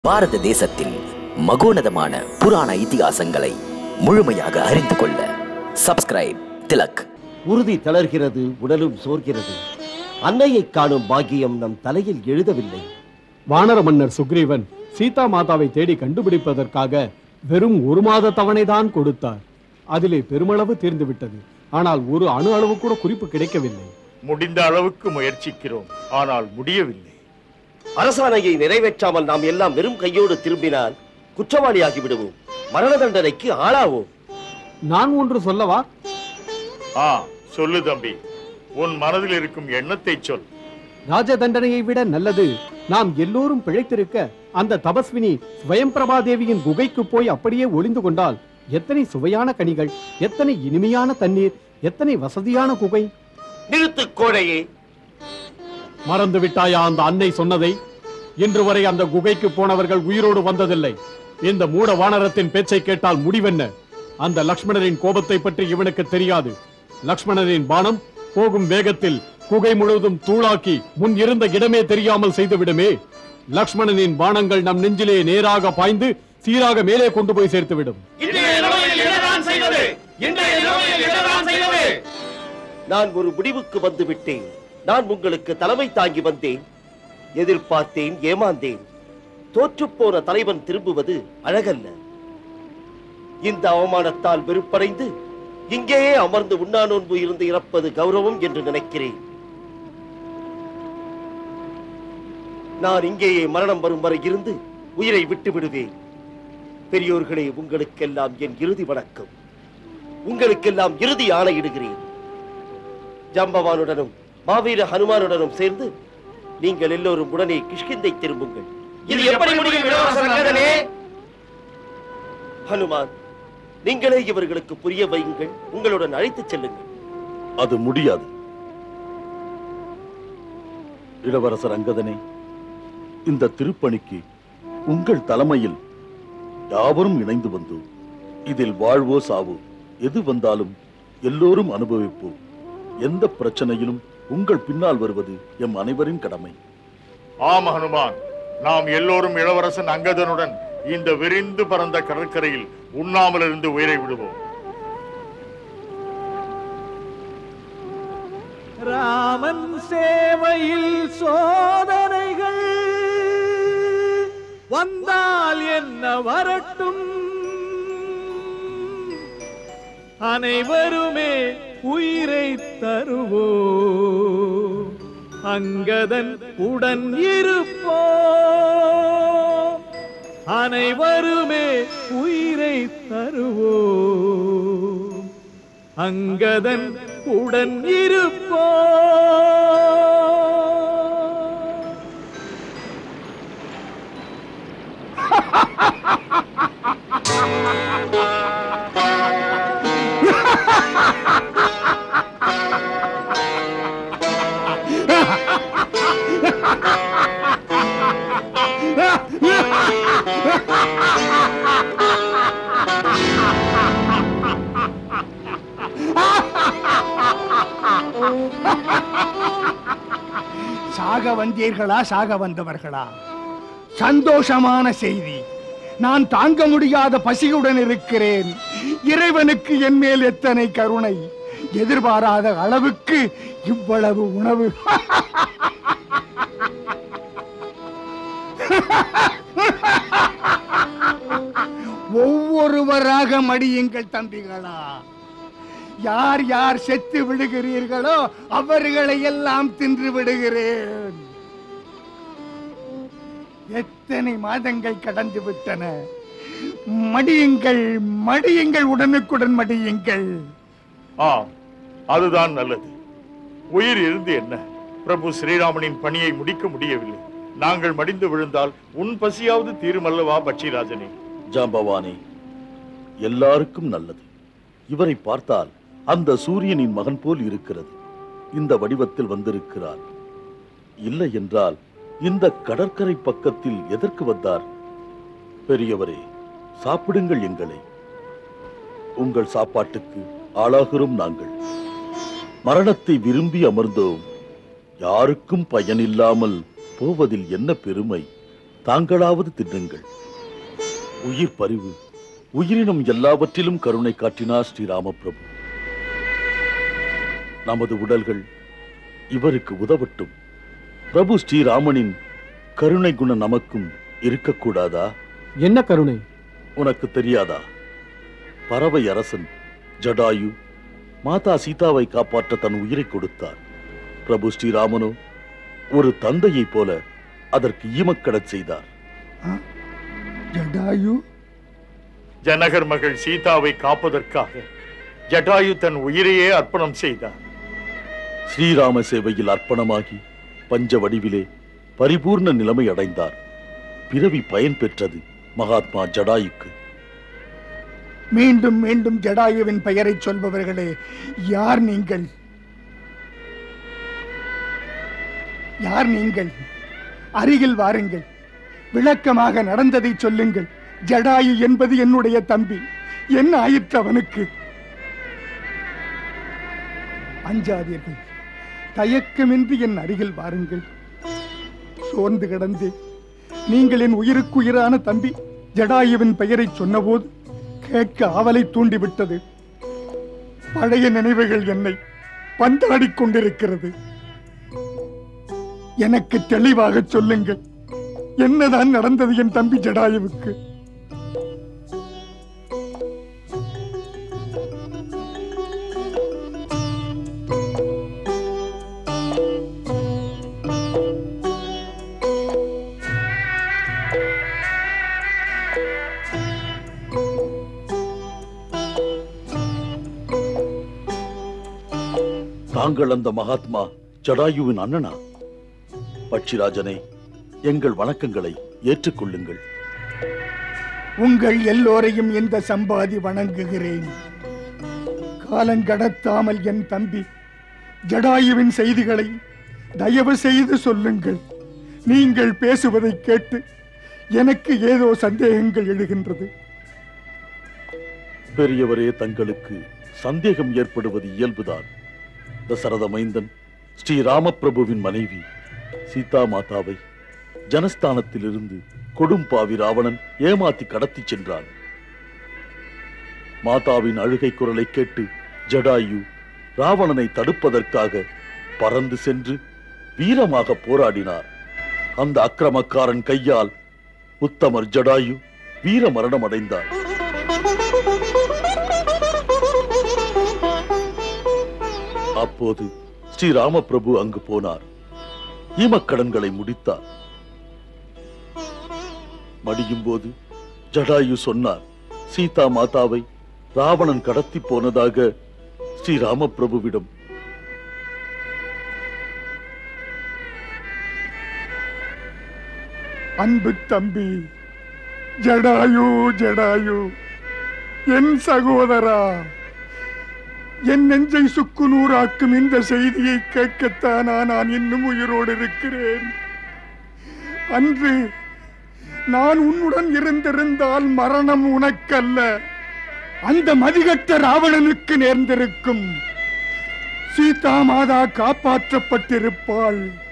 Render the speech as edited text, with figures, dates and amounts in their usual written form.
பாரத தேசத்தில் மகோனதமான புராண இதிகாசங்களை முழுமையாக அறிந்து கொள்ள சப்ஸ்கிரைப் திலக். உறுதி தளர்கிறது, உடலும் சோர்கிறது. அன்னையை காணும் பாக்கியம் நம் தலையில் எழுதவில்லை. வானர மன்னர் சுக்ரீவன் சீதா மாதாவை தேடி கண்டுபிடிப்பதற்காக வெறும் 1 மாத தவணைதான் கொடுத்தார். அதிலே பெருமளவு தீர்ந்துவிட்டது. ஆனால் ஒரு அணு அளவு கூட குறிப்பு கிடைக்கவில்லை. முடிந்த அளவுக்கு முயற்சிக்கிறோம், ஆனால் முடியவில்லை. அரசாணையை நிறைவேற்றாமல் நாம் எல்லாம் வெறும் கையோடு திரும்பினால் குற்றவாளியாகி விடுவோம், மரண தண்டனைக்கு ஆளாவோம். நான் ஒன்று சொல்லவா? சொல்லு தம்பி, உன் மனதில் இருக்கும் எண்ணத்தை சொல். ராஜ தண்டனையை விட நல்லது நாம் எல்லோரும் பிழைத்திருக்க அந்த தபஸ்வினி ஸ்வயம்பிரபா தேவியின் குகைக்கு போய் அப்படியே ஒளிந்து கொண்டால் எத்தனை சுவையான கனிகள், எத்தனை இனிமையான தண்ணீர், எத்தனை வசதியான குகை. நிறுத்து கோழையே. மறந்து விட்டாயா அந்த அன்னை சொன்னதை? இன்று வரை அந்த குகைக்கு போனவர்கள் உயிரோடு வந்ததில்லை. இந்த மூட வானரத்தின் பேச்சை கேட்டால் முடிவென்ன? அந்த லக்ஷ்மணரின் கோபத்தை பற்றி இவனுக்கு தெரியாது. லக்ஷ்மணரின் பானம் போகும் வேகத்தில் குகை முழுவதும் தூளாக்கி முன் இருந்த இடமே தெரியாமல் செய்துவிடுமே. லக்ஷ்மணனின் பானங்கள் நம் நெஞ்சிலே நேராக பாய்ந்து சீராக மேலே கொண்டு போய் சேர்த்துவிடும். நான் ஒரு முடிவுக்கு வந்து விட்டேன். நான் உங்களுக்கு தலைமை தாங்கி வந்தேன். எதிர்பார்த்தேன், ஏமாந்தேன். தோற்றுப்போன தலைவன் திரும்புவது அழகல்ல. இந்த அவமானத்தால் வெறுப்படைந்து இங்கேயே அமர்ந்து உண்ணா நோன்பு இருந்து இறப்பது கௌரவம் என்று நினைக்கிறேன். நான் இங்கேயே மரணம் வரும் வரை இருந்து உயிரை விட்டு விடுவேன். பெரியோர்களே, உங்களுக்கெல்லாம் என் இறுதி வணக்கம். உங்களுக்கெல்லாம் இறுதி ஆணையிடுகிறேன். ஜம்பவானுடனும் மாவீர ஹனுமானுடனும் சேர்ந்து நீங்கள் எல்லோரும் உடனே கிஷ்கிந்தை திரும்புங்கள். இது எப்படி முடியும் இளவரசனே? ஹனுமான், நீங்களே இவர்களுக்கு புரிய வையுங்கள். உங்களுடன் அழைத்துச் செல்லுங்கள். அது முடியாது. இளவரசர் அங்கதனே, இந்த திருப்பணிக்கு உங்கள் தலைமையில் யாவரும் இணைந்து வந்தோம். இதில் வாழ்வோ சாவோ எது வந்தாலும் எல்லோரும் அனுபவிப்போம். எந்த பிரச்சனையிலும் உங்கள் பின்னால் வருவது எம் அனைவரின் கடமை. ஆம் ஹனுமான், நாம் எல்லோரும் இளவரசன் அங்கதனுடன் இந்த விரிந்து பறந்த கடற்கரையில் உண்ணாமல் இருந்து உயிரை விடுவோம். ராமன் சேவையில் சோதனைகள் வந்தால் என்ன வரட்டும், அனைவருமே உயிரை தருவோ, அங்கதன் உடன் இருப்போ, அனைவருமே உயிரை தருவோ, அங்கதன் உடன் இருப்போ. சாக வந்தீர்களா, சாக வந்தவர்களா? சந்தோஷமான செய்தி. நான் தாங்க முடியாத பசியுடன் இருக்கிறேன். இறைவனுக்கு என் மேல் எத்தனை கருணை! எதிர்பாராத அளவுக்கு இவ்வளவு உணவு. ஒவ்வொருவராக மடியுங்கள் தம்பிகளா. யார் யார் செத்து விடுகிறீர்களோ அவர்களை எல்லாம் தின்று விடுகிறேன். எத்தனை மாதங்கள் கடந்து விட்டன. மடியுங்கள், மடியுங்கள், உடனுக்குடன் மடியுங்கள். அதுதான் நல்லது. உயிர் இருந்து என்ன? பிரபு ஸ்ரீராமனின் பணியை முடிக்க முடியவில்லை. நாங்கள் மடிந்து விழுந்தால் உன் பசியாவது தீருமல்லவா பட்சிராஜனே? ஜாம்பவானே, எல்லாருக்கும் நல்லது. இவரை பார்த்தால் அந்த சூரியனின் மகன் போல் இருக்கிறது. இந்த வடிவத்தில் வந்திருக்கிறார். இல்லை என்றால் இந்த கடற்கரை பக்கத்தில் எதற்கு வந்தார்? பெரியவரே, சாப்பிடுங்கள் எங்களை. உங்கள் சாப்பாட்டுக்கு ஆளாகிறோம் நாங்கள். மரணத்தை விரும்பி அமர்ந்தோம். யாருக்கும் பயனில்லாமல் போவதில் என்ன பெருமை? தாங்களாவது தின்னுங்கள். உயிர் பரிவு, உயிரினம் எல்லாவற்றிலும் கருணை காட்டினார் ஸ்ரீராமபிரபு. நமது உடல்கள் இவருக்கு உதவட்டும். பிரபு ஸ்ரீராமனின் கருணை குணம் நமக்கும் இருக்கக்கூடாதா? என்ன கருணை? உனக்கு தெரியாதா? பறவை அரசன் ஜடாயு மாதா சீதாவை காப்பாற்ற தன் உயிரை கொடுத்தார். பிரபு ஸ்ரீராமனோ ஒரு தந்தையைப் போல அதற்கு ஈமக்கடச் செய்தார். ஜடாயு ஜனகர் மகள் சீதாவை காப்பதற்காக ஜடாயு தன் உயிரையே அர்ப்பணம் செய்தார். ஸ்ரீராம சேவையில் அர்ப்பணமாகி பஞ்ச வடிவிலே பரிபூர்ண நிலைமை அடைந்தார். பிறவி பயன் பெற்றது மகாத்மா ஜடாயுக்கு. மீண்டும் மீண்டும் ஜடாயுவின் பெயரை சொல்பவர்களே, யார் நீங்கள்? யார் நீங்கள்? அருகில் வாருங்கள், விளக்கமாக நடந்ததை சொல்லுங்கள். ஜடாயு என்பது என்னுடைய தம்பி. என்ன ஆயிற்று அவனுக்கு? அஞ்சாதீர்கள், தயக்கமின்றி என் அருகில் வாருங்கள். சோர்ந்து கிடந்தே நீங்கள் என் உயிருக்குயிரான தம்பி ஜடாயுவின் பெயரை சொன்னபோது கேட்க ஆவலை தூண்டிவிட்டது. பழைய நினைவுகள் என்னை பந்தாடிக் கொண்டிருக்கிறது. எனக்கு தெளிவாக சொல்லுங்கள், என்னதான் நடந்தது என் தம்பி ஜடாயுவுக்கு? தாங்கள் அந்த மகாத்மா ஜடாயுவின் அண்ணனா? பட்சிராஜனே, எங்கள் வணக்கங்களை ஏற்றுக்கொள்ளுங்கள். உங்கள் எல்லோரையும் இந்த சம்பாதி வணங்குகிறேன். காலங்கடத்தாமல் என் தம்பி ஜடாயுவின் செய்திகளை தயவு செய்து சொல்லுங்கள். நீங்கள் பேசுவதை கேட்டு எனக்கு ஏதோ சந்தேகங்கள் எழுகின்றது. பெரியவரே, தங்களுக்கு சந்தேகம் ஏற்படுவது இயல்புதான். தசரத மைந்தன் ஸ்ரீராமபிரபுவின் மனைவி சீதா மாதாவை ஜனஸ்தானத்திலிருந்து கொடும்பாவி ராவணன் ஏமாத்தி கடத்தி சென்றான். மாதாவின் அழுகை குரலை கேட்டு ஜடாயு ராவணனை தடுப்பதற்காக பறந்து சென்று வீரமாக போராடினார். அந்த அக்கிரமக்காரன் கையால் உத்தமர் ஜடாயு வீர மரணம் அடைந்தார். அப்போது ஸ்ரீராமபிரபு அங்கு போனார். ஈமக்கடன்களை முடித்தார். மடியும் போது ஜடாயு சொன்னார், சீதா மாதாவை ராவணன் கடத்தி போனதாக ஸ்ரீராமபிரபுவிடம். அன்பு தம்பி ஜடாயு, ஜடாயு என் சகோதரா, என் நெஞ்சை சுக்கு நூறாக்கும் இந்த செய்தியை கேட்கத்தானா நான் இன்னும் உயிரோடு இருக்கிறேன். அன்று நான் உன்னுடன் இருந்திருந்தால் மரணம் உனக்கல்ல, அந்த மதிகட்ட ராவணனுக்கு நேர்ந்திருக்கும். சீதா மாதா காப்பாற்றப்பட்டிருப்பாள்.